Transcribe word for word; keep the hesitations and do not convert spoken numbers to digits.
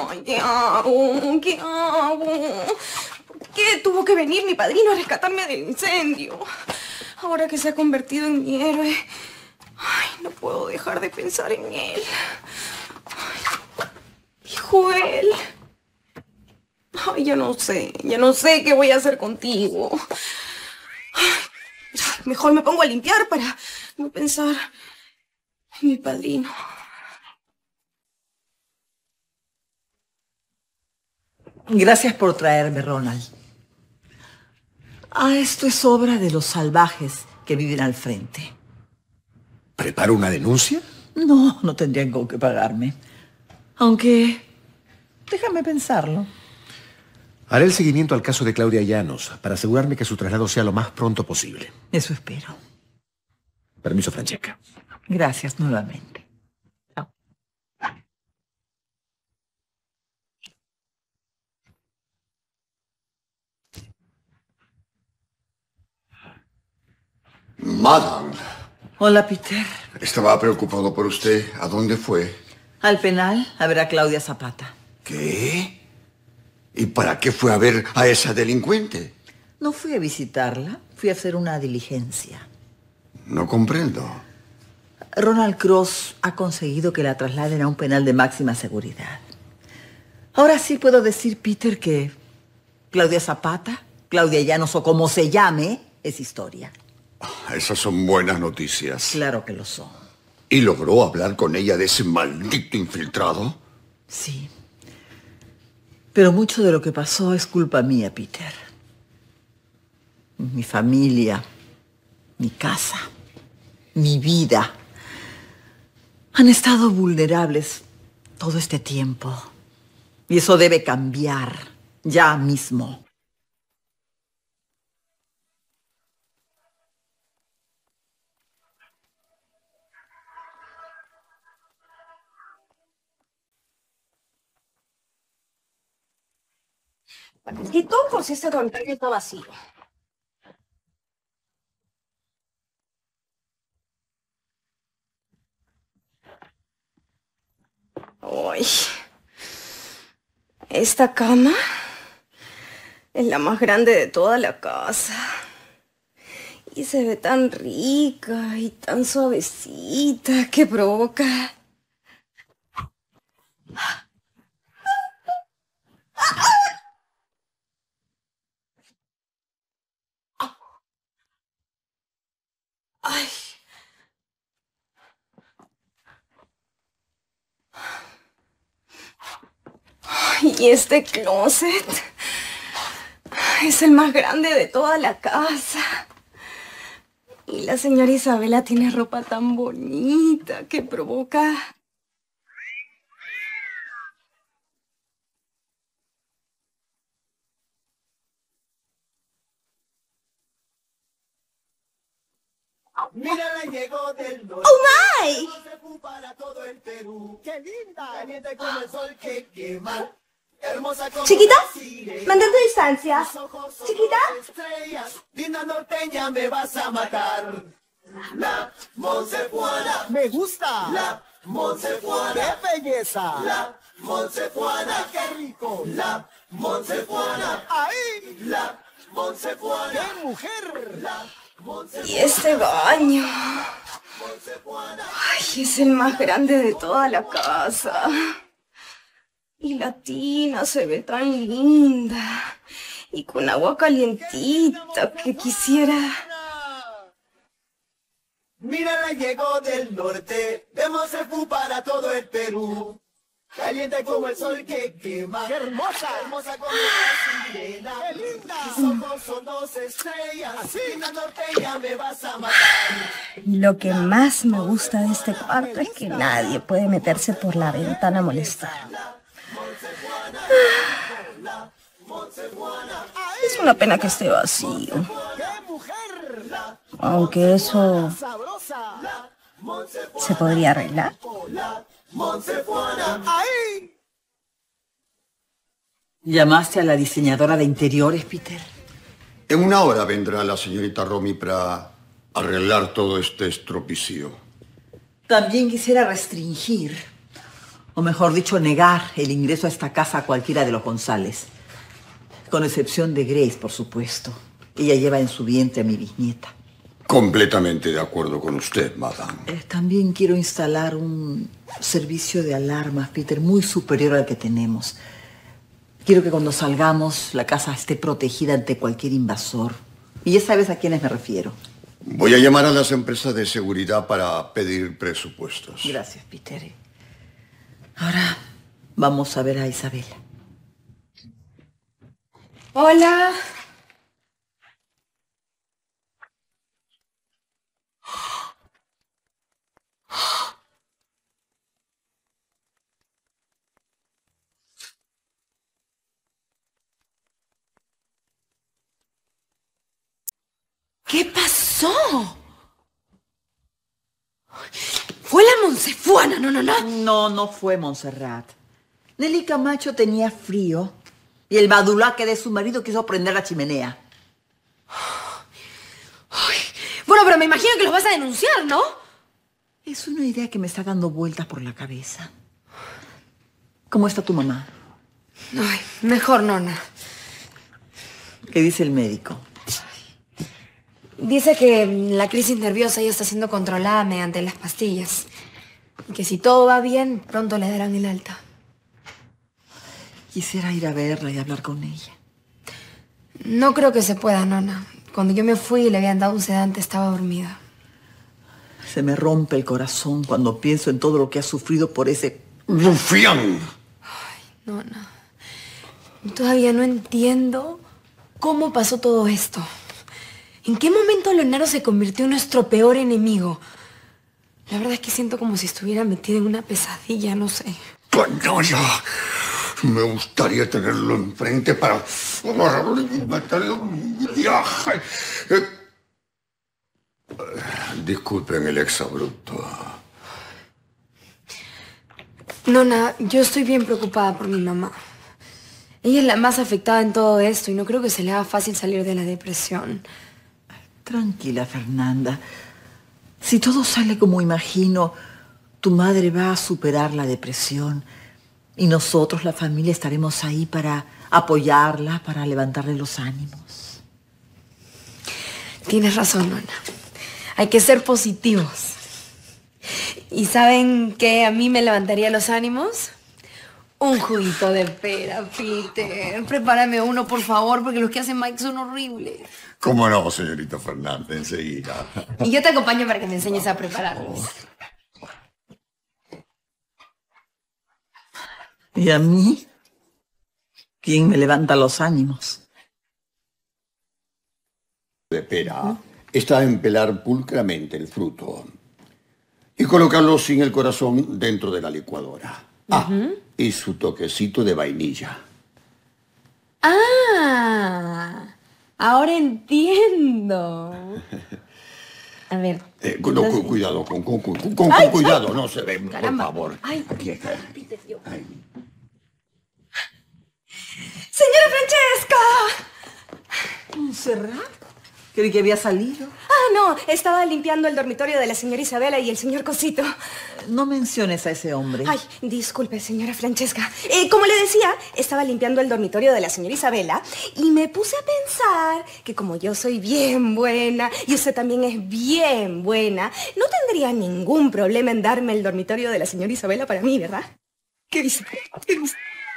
Ay, ¿qué hago? ¿Qué hago? ¿Por qué tuvo que venir mi padrino a rescatarme del incendio? Ahora que se ha convertido en mi héroe, ay, no puedo dejar de pensar en él. Ay, y Joel. Ay, ya no sé, ya no sé qué voy a hacer contigo. Ay, mejor me pongo a limpiar para no pensar en mi padrino. Gracias por traerme, Ronald. Ah, esto es obra de los salvajes que viven al frente. ¿Preparo una denuncia? No, no tendrían con qué pagarme. Aunque, déjame pensarlo. Haré el seguimiento al caso de Claudia Llanos para asegurarme que su traslado sea lo más pronto posible. Eso espero. Permiso, Francesca. Gracias nuevamente. Chao. Madame. Hola, Peter. Estaba preocupado por usted. ¿A dónde fue? Al penal a ver a Claudia Zapata. ¿Qué? ¿Y para qué fue a ver a esa delincuente? No fui a visitarla, fui a hacer una diligencia. No comprendo. Ronald Cross ha conseguido que la trasladen a un penal de máxima seguridad. Ahora sí puedo decir, Peter, que Claudia Zapata, Claudia Llanos o como se llame, es historia. Esas son buenas noticias. Claro que lo son. ¿Y logró hablar con ella de ese maldito infiltrado? Sí. Pero mucho de lo que pasó es culpa mía, Peter. Mi familia, mi casa, mi vida han estado vulnerables todo este tiempo. Y eso debe cambiar ya mismo. Quitó por si este dormitorio está vacío. Uy. Esta cama es la más grande de toda la casa. Y se ve tan rica y tan suavecita que provoca. Ay. Ay, y este closet es el más grande de toda la casa. Y la señora Isabela tiene ropa tan bonita que provoca... Mírala, llegó del norte. ¡Oh, my! Se fue para todo el Perú. ¡Qué linda! Caliente como el sol que quema. Hermosa como ¿Chiquita? la sirena. Mantente a distancia. Tus ojos son ¿Chiquita? dos estrellas. Linda norteña, me vas a matar. La Monsefuana. Me gusta. La Monsefuana. ¡Qué belleza! La Monsefuana. ¡Qué rico! La Monsefuana. ¡Ahí! La Monsefuana. ¡Qué mujer! La Y este baño... Ay, es el más grande de toda la casa. Y la tina se ve tan linda. Y con agua calientita que quisiera... Mírala, llegó del norte, de Monsefu para todo el Perú. Caliente como el sol que quema. ¡Qué hermosa! Hermosa como la sirena. ¡Qué linda! Tus ojos son dos estrellas. Así la norteña, me vas a matar. Lo que más me gusta de este cuarto es que nadie puede meterse por la ventana a molestar. Es una pena que esté vacío. Aunque eso se podría arreglar. ¿Llamaste a la diseñadora de interiores, Peter? En una hora vendrá la señorita Romy para arreglar todo este estropicio. También quisiera restringir O mejor dicho, negar el ingreso a esta casa a cualquiera de los González. Con excepción de Grace, por supuesto. Ella lleva en su vientre a mi bisnieta. Completamente de acuerdo con usted, madame. Eh, también quiero instalar un servicio de alarmas, Peter, muy superior al que tenemos. Quiero que cuando salgamos la casa esté protegida ante cualquier invasor. Y ya sabes a quiénes me refiero. Voy a llamar a las empresas de seguridad para pedir presupuestos. Gracias, Peter. Ahora vamos a ver a Isabela. Hola. ¿Qué pasó? Fue la Monsefuana, no, no, no. No, no fue Montserrat. Nelly Camacho tenía frío y el badulaque de su marido quiso prender la chimenea. Ay, bueno, pero me imagino que los vas a denunciar, ¿no? Es una idea que me está dando vueltas por la cabeza. ¿Cómo está tu mamá? Ay, mejor, nona. ¿Qué dice el médico? Dice que la crisis nerviosa ya está siendo controlada mediante las pastillas. Y que si todo va bien, pronto le darán el alta. Quisiera ir a verla y hablar con ella. No creo que se pueda, nona. Cuando yo me fui y le habían dado un sedante, estaba dormida. Se me rompe el corazón cuando pienso en todo lo que ha sufrido por ese... ¡Rufián! Ay, nona. Todavía no entiendo cómo pasó todo esto. ¿En qué momento Leonardo se convirtió en nuestro peor enemigo? La verdad es que siento como si estuviera metida en una pesadilla, no sé. ¡Canalla! Me gustaría tenerlo enfrente para... Disculpen el exabrupto. Nona, yo estoy bien preocupada por mi mamá. Ella es la más afectada en todo esto y no creo que se le haga fácil salir de la depresión. Tranquila, Fernanda. Si todo sale como imagino, tu madre va a superar la depresión y nosotros, la familia, estaremos ahí para apoyarla, para levantarle los ánimos. Tienes razón, nona. Hay que ser positivos. ¿Y saben qué a mí me levantaría los ánimos? Un juguito de pera, Peter. Prepárame uno, por favor, porque los que hace Mike son horribles. ¿Cómo no, señorita Fernández? Enseguida. Y yo te acompaño para que me enseñes a prepararlos. ¿Y a mí? ¿Quién me levanta los ánimos? De pera está en pelar pulcramente el fruto y colocarlo sin el corazón dentro de la licuadora. Ah, uh-huh. Y su toquecito de vainilla. ¡Ah! Ahora entiendo. A ver. Eh, no, entonces... Cuidado, con, con, con, con, con ay, cuidado, ay. No se ve, caramba. Por favor. Ay, aquí está. Ay. ¡Señora Francesca! ¿Montserrat? Creí que había salido. Ah, no. Estaba limpiando el dormitorio de la señora Isabela y el señor Cosito. No menciones a ese hombre. Ay, disculpe, señora Francesca. Eh, como le decía, estaba limpiando el dormitorio de la señora Isabela y me puse a pensar que como yo soy bien buena y usted también es bien buena, no tendría ningún problema en darme el dormitorio de la señora Isabela para mí, ¿verdad? ¿Qué dice? ¿Qué dice?